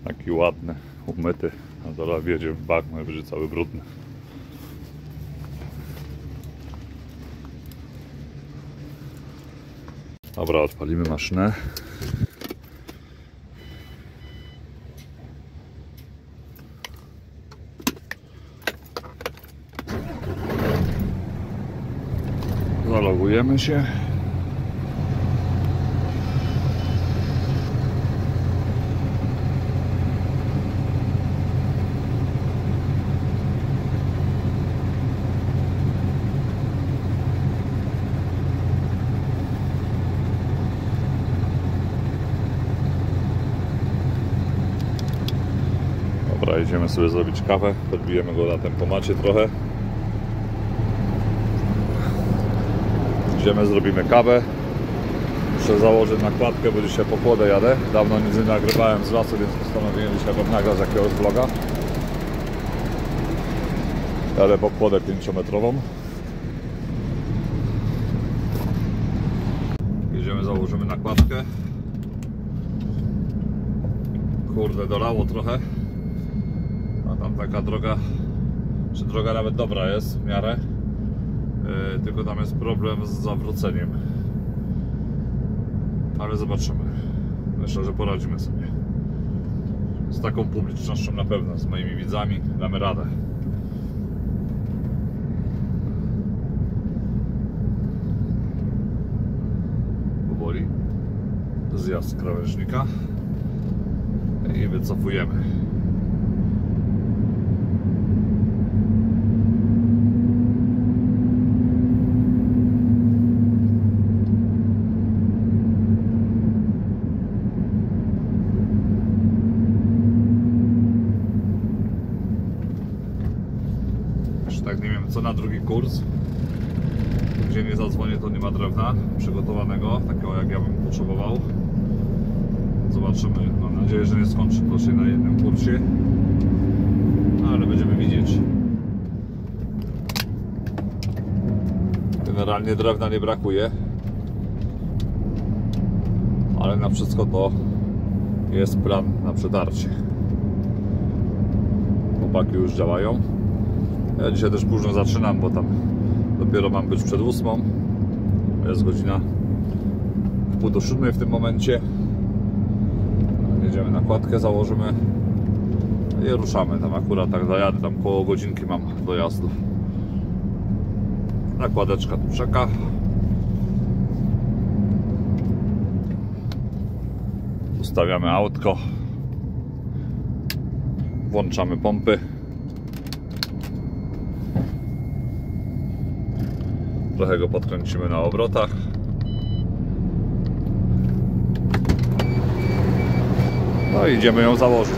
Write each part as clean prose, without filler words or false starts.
Taki ładny, umyty, a dole wjedzie w bak, najwyżej cały brudny. Dobra, odpalimy maszynę. Zalogujemy się. Dobra, idziemy sobie zrobić kawę, podbijemy go na tempomacie trochę. Idziemy, zrobimy kawę. Muszę założyć nakładkę, bo dzisiaj po kłodę jadę. Dawno nic nie nagrywałem z lasu, więc postanowiłem dzisiaj wam nagrać jakiegoś vloga. Jadę po kłodę 5-metrową. Idziemy, założymy nakładkę. Kurde, dolało trochę. A tam taka droga, czy droga nawet dobra jest w miarę. Tylko tam jest problem z zawróceniem. Ale zobaczymy. Myślę, że poradzimy sobie. Z taką publicznością na pewno, z moimi widzami damy radę. Powoli. Zjazd z krawężnika. I wycofujemy. Tak, nie wiem co na drugi kurs, gdzie nie zadzwonię, to nie ma drewna przygotowanego, takiego jak ja bym potrzebował. Zobaczymy, mam nadzieję, że nie skończy to się na jednym kursie, ale będziemy widzieć. Generalnie drewna nie brakuje, ale na wszystko to jest plan na przetarcie. Chłopaki już działają. Ja dzisiaj też późno zaczynam, bo tam dopiero mam być przed 8. Jest godzina 6:30 w tym momencie. Jedziemy nakładkę, założymy i ruszamy. Tam akurat tak dojadę, tam koło godzinki mam dojazdu. Nakładeczka tu czeka. Ustawiamy autko. Włączamy pompy. Trochę go podkręcimy na obrotach. No i idziemy ją założyć.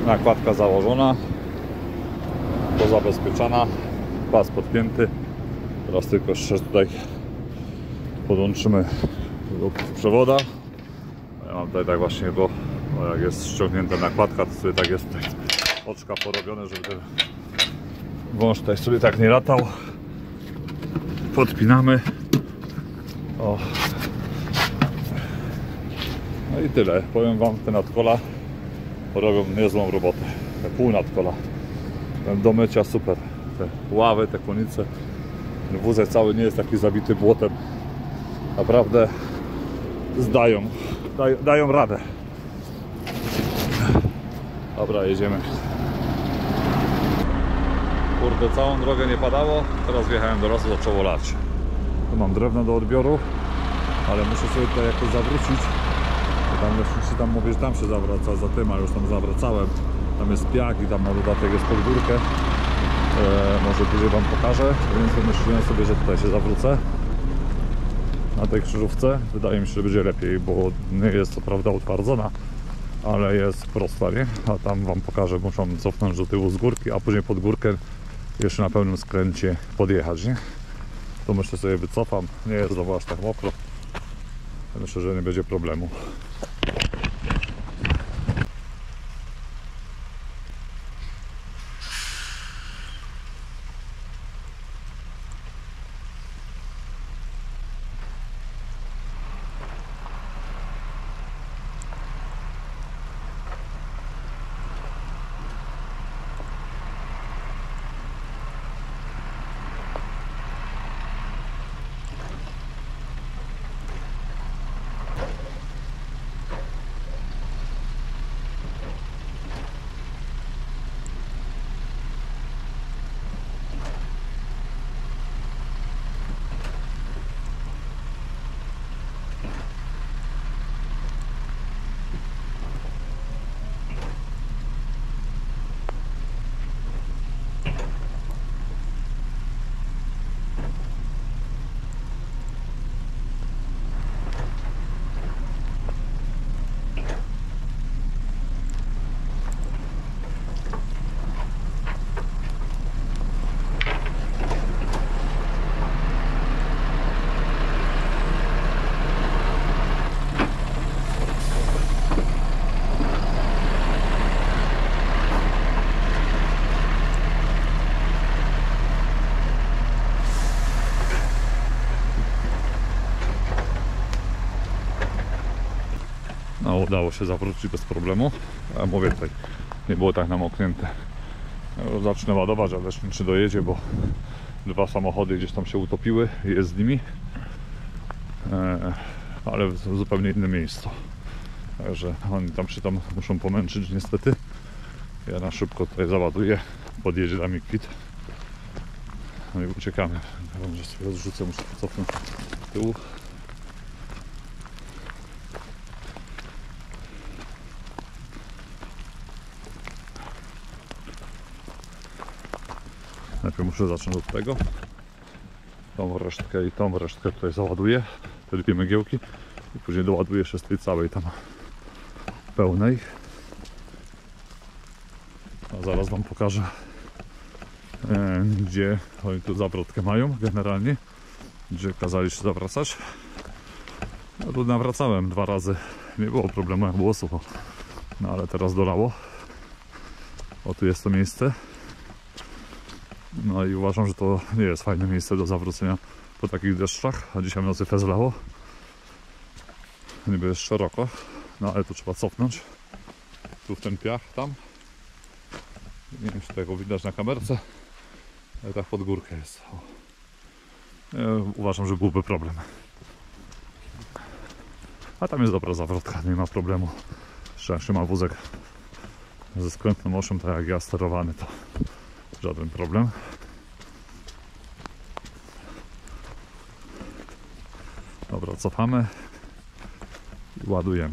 Nakładka założona, pozabezpieczana, pas podpięty. Teraz tylko jeszcze tutaj podłączymy do przewoda. Ja mam tutaj tak właśnie, bo jak jest ściągnięta nakładka, to sobie tak jest tutaj oczka porobione, żeby ten wąż tutaj sobie tak nie latał. Podpinamy. O. No i tyle. Powiem wam, te nadkola robią niezłą robotę. Te pół nadkola. Do mycia super. Te ławy, te konice. Ten wózek cały nie jest taki zabity błotem. Naprawdę dają radę. Dobra, jedziemy. Kurde, całą drogę nie padało. Teraz wjechałem do lasu, zaczęło lać. Tu mam drewno do odbioru, ale muszę sobie tutaj jakoś zawrócić. Tam leśniczy tam mówię, że tam się zawraca za tym, a już tam zawracałem. Tam jest piach i tam na dodatek jest pod górkę. Może później wam pokażę, więc wymyśliłem sobie, że tutaj się zawrócę na tej krzyżówce. Wydaje mi się, że będzie lepiej, bo nie jest co prawda utwardzona, ale jest prosta, nie? A tam wam pokażę, muszę cofnąć do tyłu z górki, a później pod górkę jeszcze na pełnym skręcie podjechać, nie? To myślę sobie wycofam, nie jest znowu aż tak mokro. Myślę, że nie będzie problemu. No, udało się zawrócić bez problemu. A mówię, tutaj nie było tak namoknięte. Zacznę ładować, ale czy dojedzie, bo dwa samochody gdzieś tam się utopiły i jest z nimi, ale w zupełnie innym miejscu. Także oni tam się muszą pomęczyć niestety. Ja na szybko tutaj załaduję, podjedzie dla mnie kwit. No i uciekamy. Ja może sobie odrzucę, muszę cofnąć z tyłu. Najpierw muszę zacząć od tego. Tą resztkę i tą resztkę tutaj załaduję. Te dwie mygiełki. I później doładuję jeszcze z tej całej tam pełnej. A zaraz wam pokażę, gdzie oni tu zawrotkę mają generalnie. Gdzie kazali się zawracać. Ja tu nawracałem 2 razy. Nie było problemu, jak było sucho. No ale teraz dolało. O, tu jest to miejsce. No i uważam, że to nie jest fajne miejsce do zawrócenia po takich deszczach, a dzisiaj w nocy fezlało. Niby jest szeroko, no ale tu trzeba cofnąć. Tu w ten piach, tam. Nie wiem, czy tego widać na kamerce, ale tak pod górkę jest. Uważam, że byłby problem. A tam jest dobra zawrotka, nie ma problemu. Jeszcze jak się ma wózek ze skrętną osią, tak jak ja sterowany, to żaden problem. Dobra, cofamy i ładujemy.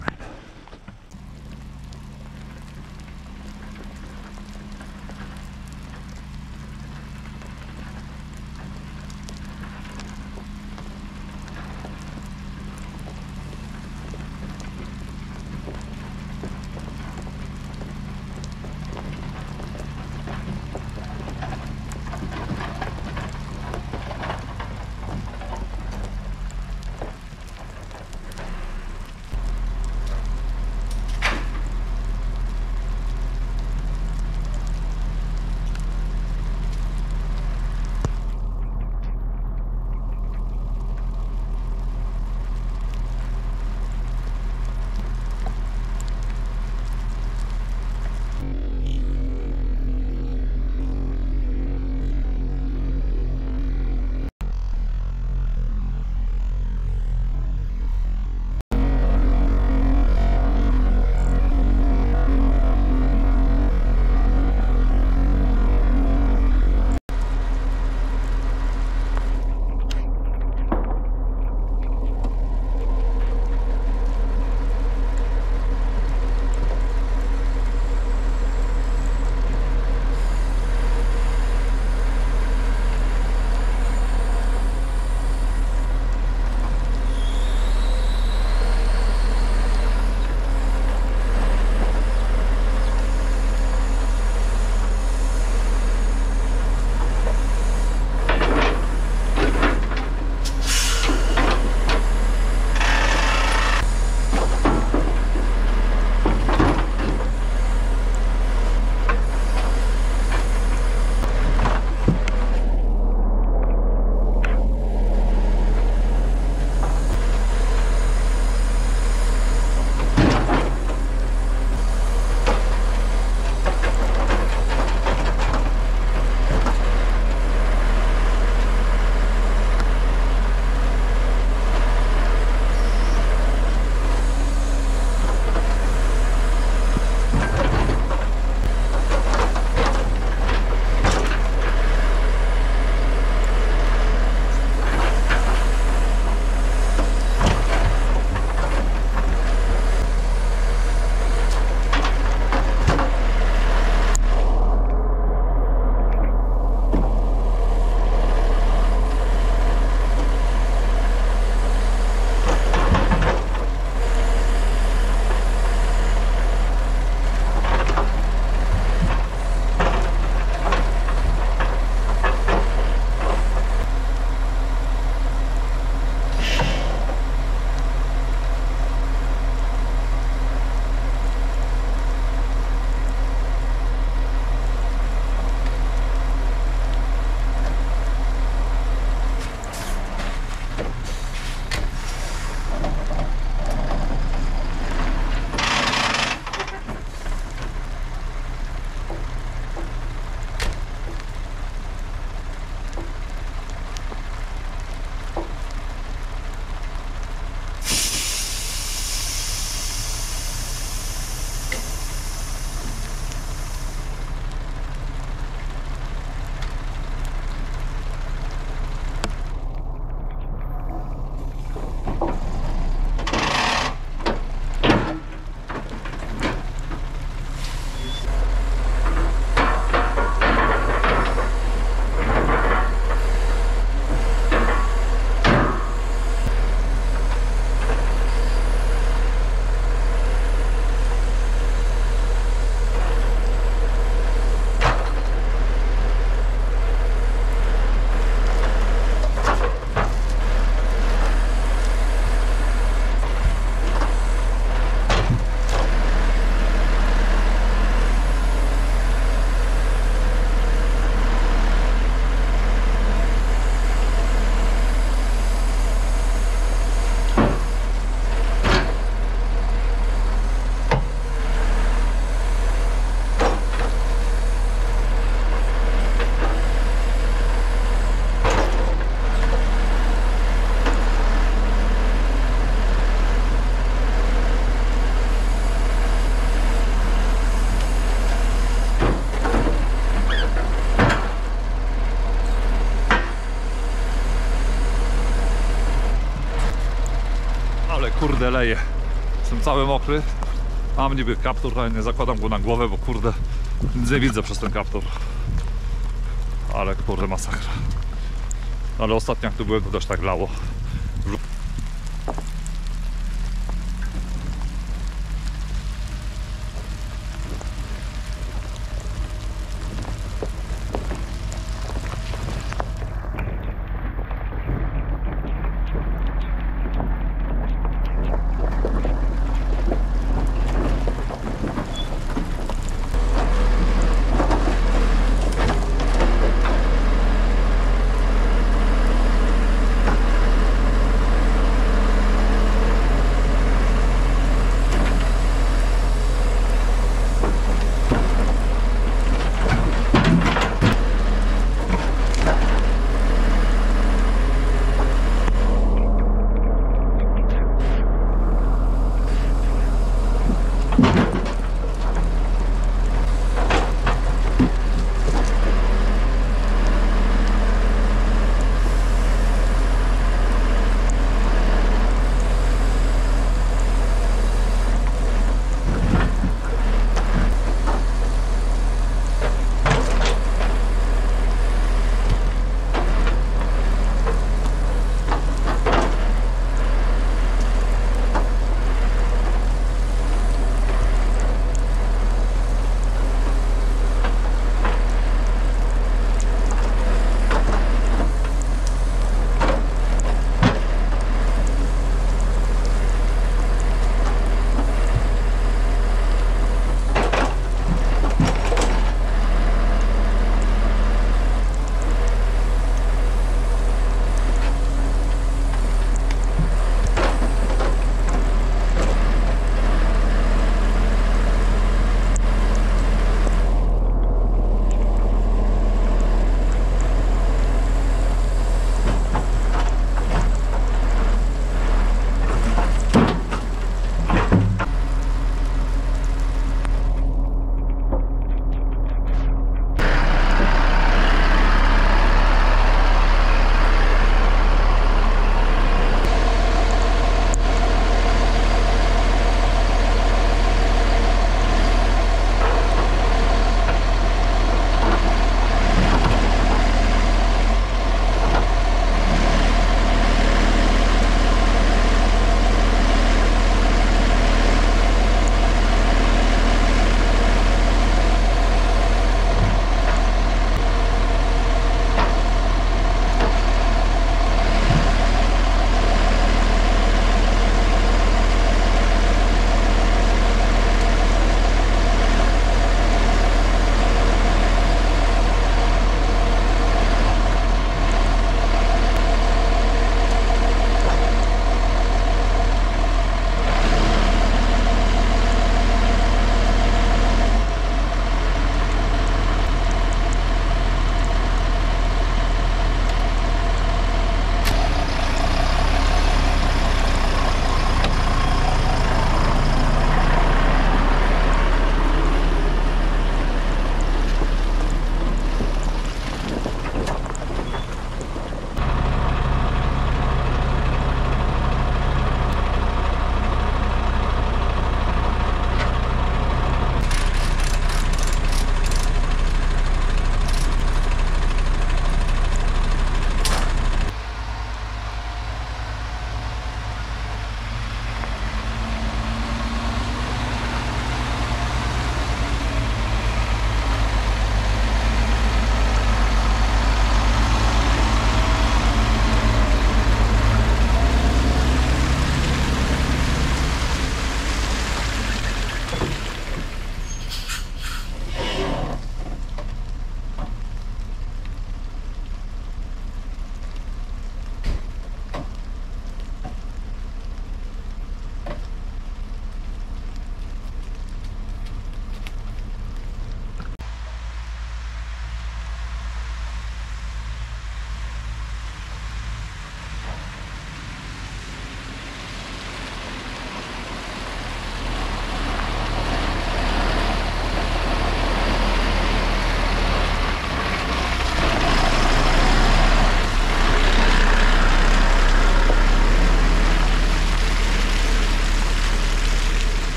leje. Jestem cały mokry. Mam niby kaptur, ale nie zakładam go na głowę, bo kurde, nic nie widzę przez ten kaptur. Ale kurde, masakra. Ale ostatnio jak tu byłem, to też tak lało.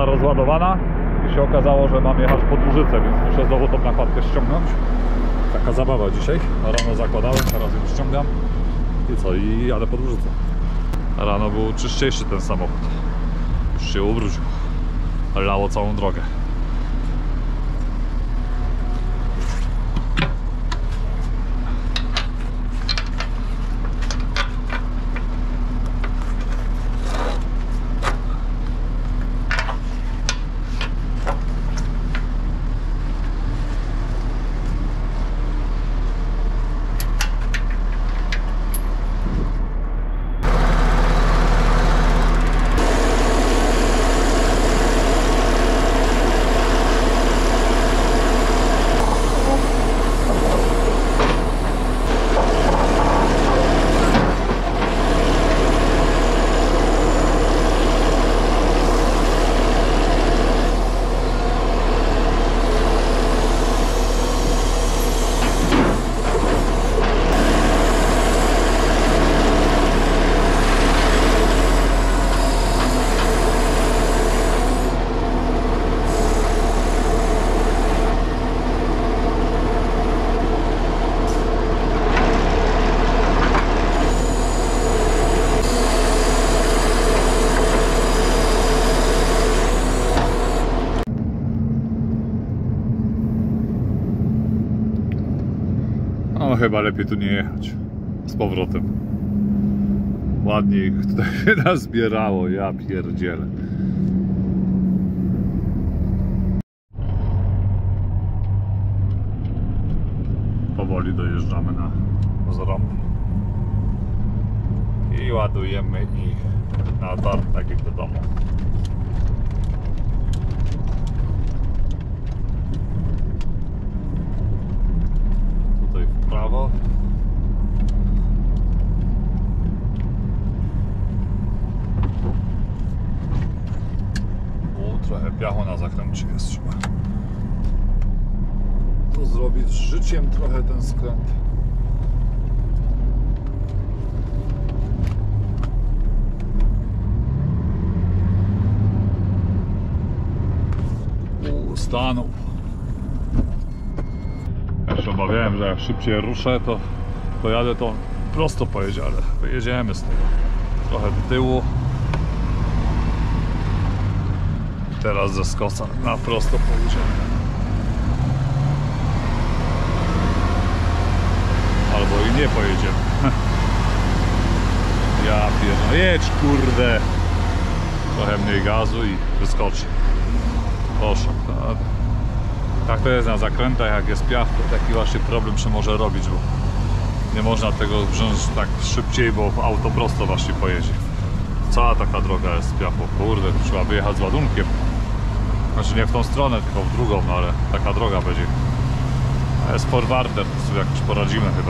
rozładowana i się okazało, że mam jechać pod Łużycę, więc muszę znowu tą nakładkę ściągnąć. Taka zabawa dzisiaj. Rano zakładałem, teraz ją ściągam i co? I jadę pod Łużycę. Rano był czyściejszy ten samochód. Już się ubrudził. Lało całą drogę. No chyba lepiej tu nie jechać. Z powrotem. Ładnie ich tutaj się nazbierało, ja pierdzielę. Powoli dojeżdżamy na zrąb. I ładujemy ich na targ, tak jak do domu. Tutaj w prawo. Trochę piachu na zakręcie jest, trzeba to zrobić z życiem trochę ten skręt. Stanął. Ja się obawiałem, że jak szybciej ruszę, to jadę, to prosto pojedzie, ale wyjedziemy z tego. Trochę do tyłu. Teraz ze skosa na prosto pojedziemy. Albo i nie pojedziemy. Ja pierdolę. Jedź, kurde. Trochę mniej gazu i wyskoczy. Proszę. Tak to jest na zakrętach, jak jest piach, to taki właśnie problem się może robić, bo nie można tego wziąć tak szybciej, bo auto prosto właśnie pojedzie. Cała taka droga jest z piachu. Kurde, trzeba wyjechać z ładunkiem. Znaczy nie w tą stronę, tylko w drugą, no ale taka droga będzie. A jest forwarder, to sobie jakoś poradzimy chyba.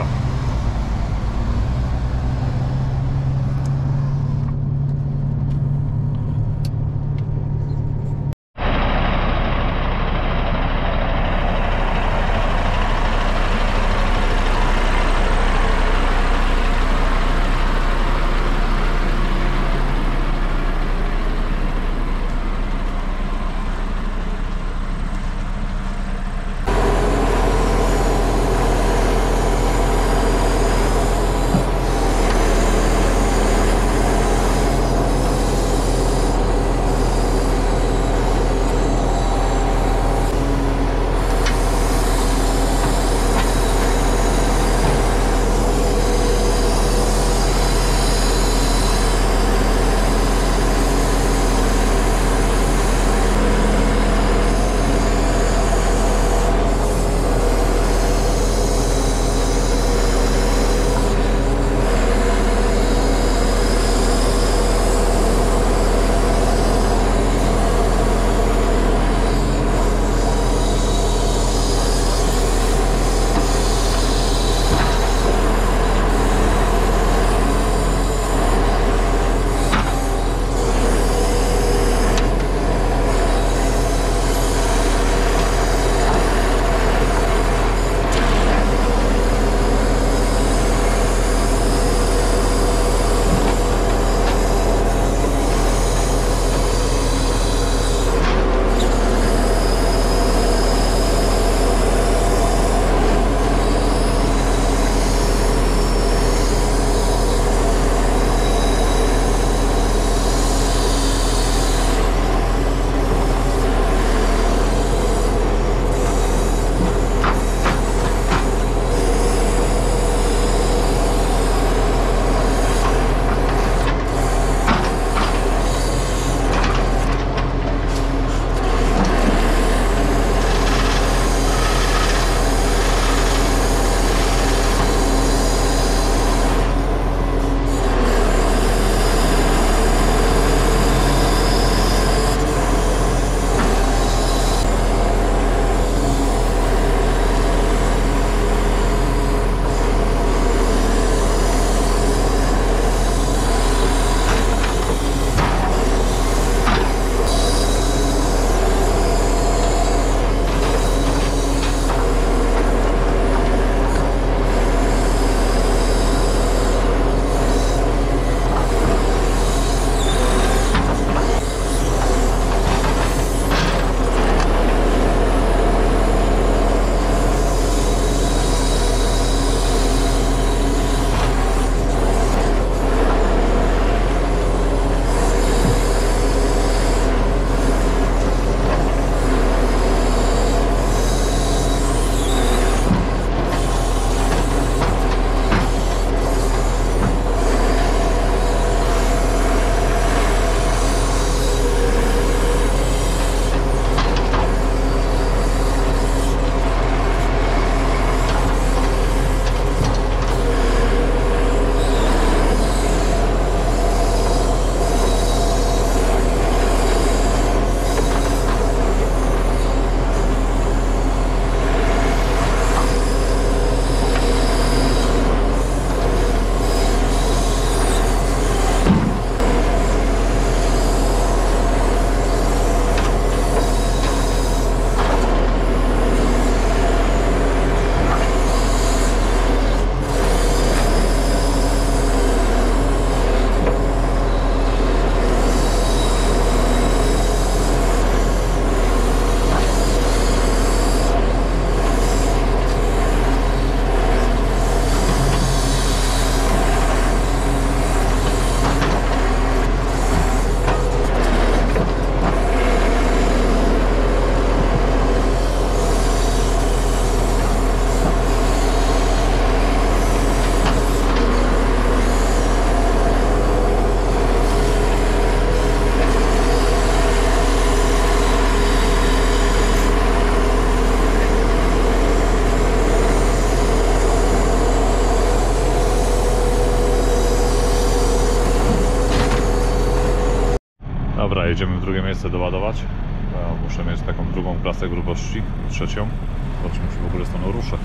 jedziemy w drugie miejsce doładować. Ja muszę mieć taką drugą klasę grubości, trzecią. Zobaczmy, czy w ogóle stąd ruszę.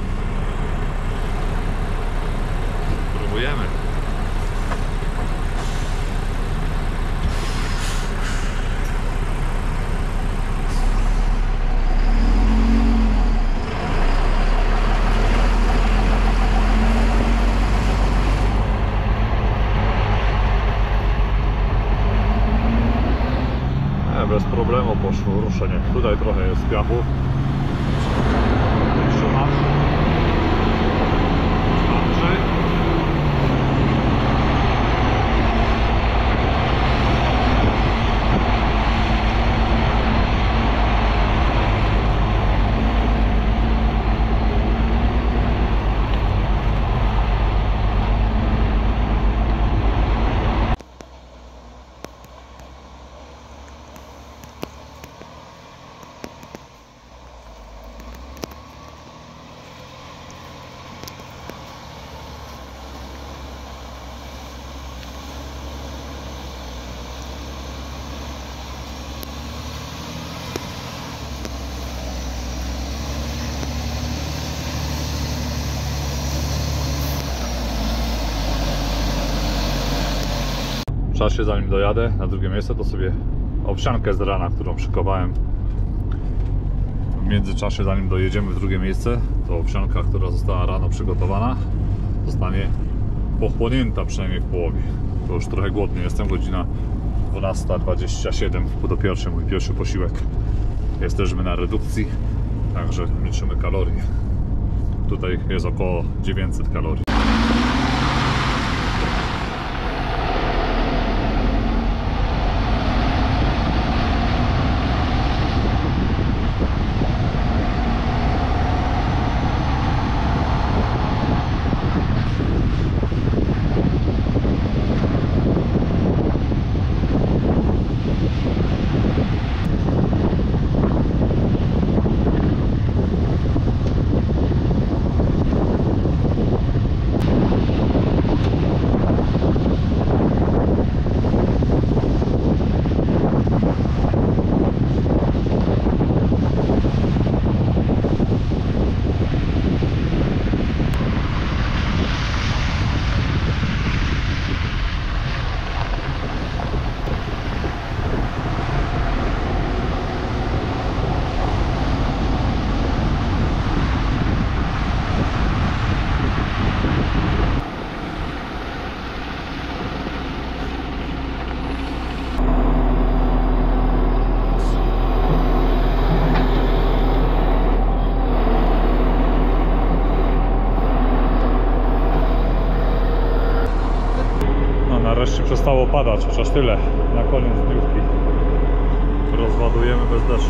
Próbujemy. Bez problemu poszło ruszenie. Tutaj trochę jest piachu. Jeszcze mam. Andrzej. W czasie, zanim dojadę na drugie miejsce, to sobie owsiankę z rana, którą szykowałem w międzyczasie, zanim dojedziemy w drugie miejsce, to owsianka, która została rano przygotowana, zostanie pochłonięta przynajmniej w połowie. To już trochę głodny jestem, godzina 12:27, pół do pierwszej, mój pierwszy posiłek. Jesteśmy na redukcji, także liczymy kalorie. Tutaj jest około 900 kalorii. Nareszcie przestało padać, chociaż tyle na koniec dniówki. Rozładujemy bez deszczu.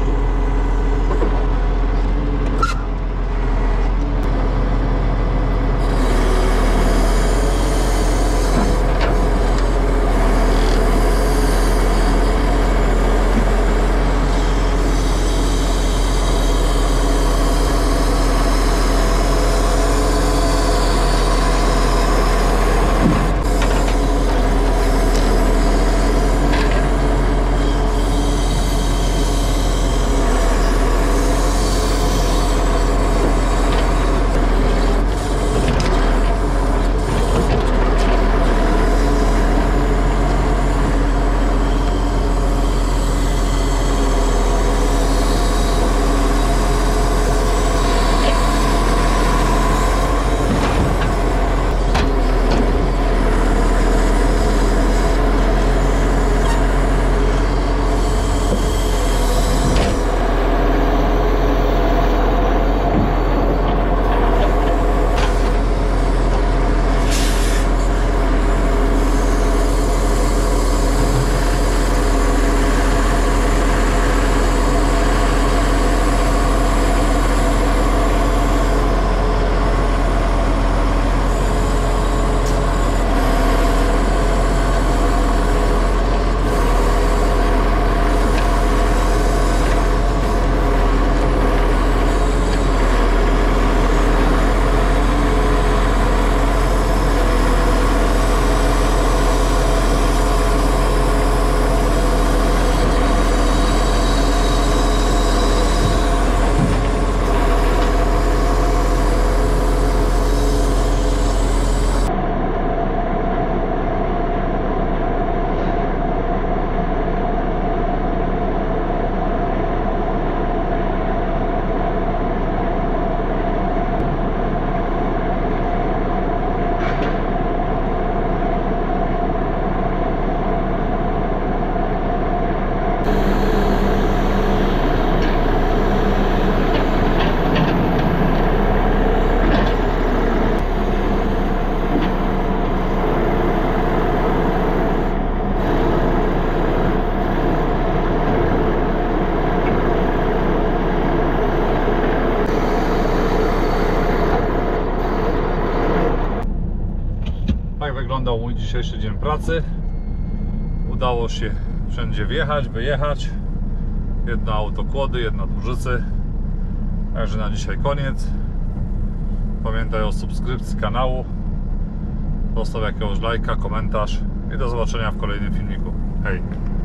Tak wyglądał mój dzisiejszy dzień pracy. Udało się wszędzie wjechać, wyjechać. Jedno auto kłody, jedna dłużycy. Także na dzisiaj koniec. Pamiętaj o subskrypcji kanału. Zostaw jakiegoś lajka, komentarz i do zobaczenia w kolejnym filmiku. Hej!